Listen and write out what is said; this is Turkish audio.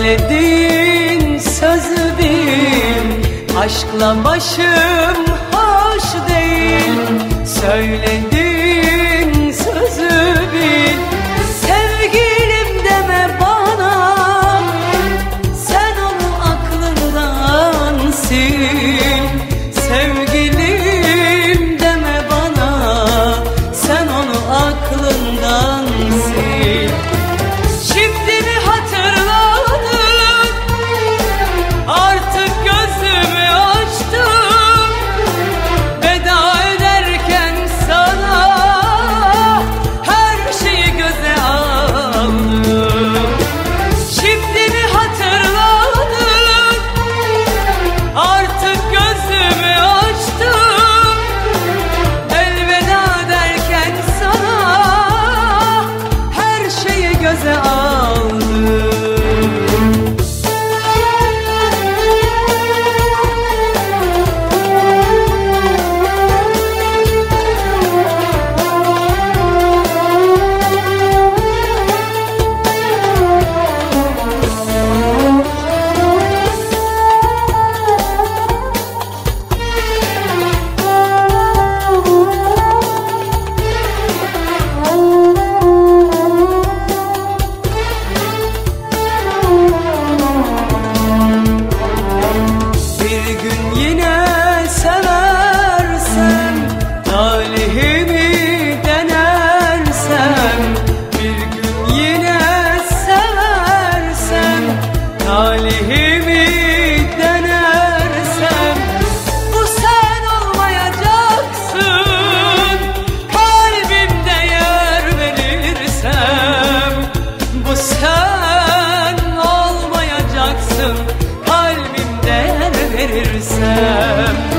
Söylediğin sözü bil, aşkla başım hoş değil. Söylediğin sözü bil, sevgilim deme bana, sen onu aklından sil. Sevgilim deme bana, sen onu aklından sil. Şimdi mi hatırladın, artık gözümü açtım, veda ederken sana her şeyi göze aldım. Şimdi mi hatırladın, artık gözümü açtım, elveda derken sana her şeyi göze aldım. Talihimi denersem, bu sen olmayacaksın, kalbimde yer verirsem. Bu sen olmayacaksın, kalbimde yer verirsem.